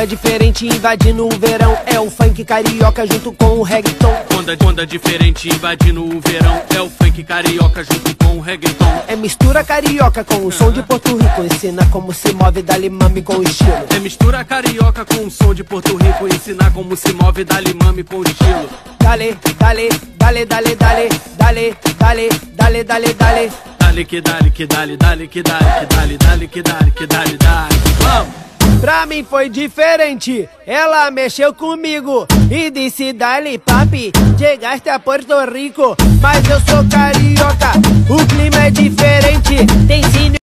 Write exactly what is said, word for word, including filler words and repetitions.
Onda diferente invadindo o verão, é o funk carioca junto com o reggaeton. Onda, onda diferente invadindo o verão, é o funk carioca junto com o reggaeton. É mistura carioca com o som de Porto Rico, ensina como se move, dá-lhe mame com estilo. É mistura carioca com o som de Porto Rico, ensina como se move, dá-lhe mame com estilo. Dale, dale, dale, dale, dale, dale, dale, dale, dale, dale. Dale que dale, que dale, dale que dale, que dale, dale que dale, que dale, dale. Vamos! Pra mim foi diferente, ela mexeu comigo e disse dale papi, chegaste a Porto Rico. Mas eu sou carioca, o clima é diferente, tem sim